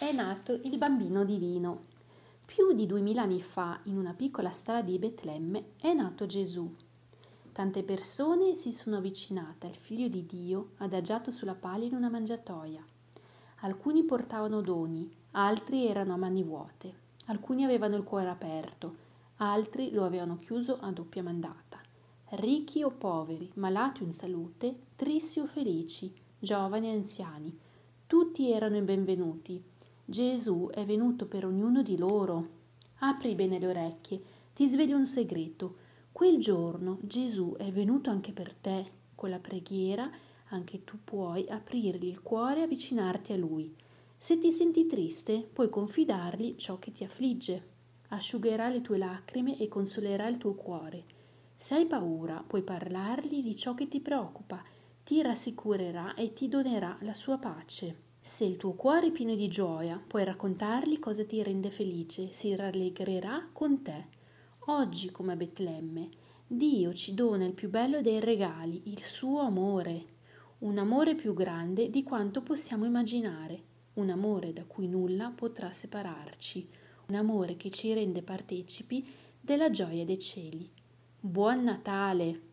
è nato il bambino divino. Più di 2000 anni fa, in una piccola strada di Betlemme, è nato Gesù. Tante persone si sono avvicinate al Figlio di Dio adagiato sulla palla in una mangiatoia. Alcuni portavano doni, altri erano a mani vuote. Alcuni avevano il cuore aperto, altri lo avevano chiuso a doppia mandata. Ricchi o poveri, malati o in salute, tristi o felici, giovani o anziani, tutti erano i benvenuti. Gesù è venuto per ognuno di loro. Apri bene le orecchie, ti svegli un segreto. Quel giorno Gesù è venuto anche per te. Con la preghiera anche tu puoi aprirgli il cuore e avvicinarti a Lui. Se ti senti triste, puoi confidargli ciò che ti affligge. Asciugherà le tue lacrime e consolerà il tuo cuore. Se hai paura, puoi parlargli di ciò che ti preoccupa. Ti rassicurerà e ti donerà la sua pace. Se il tuo cuore è pieno di gioia, puoi raccontargli cosa ti rende felice, si rallegrerà con te. Oggi, come a Betlemme, Dio ci dona il più bello dei regali, il suo amore. Un amore più grande di quanto possiamo immaginare, un amore da cui nulla potrà separarci, un amore che ci rende partecipi della gioia dei cieli. Buon Natale!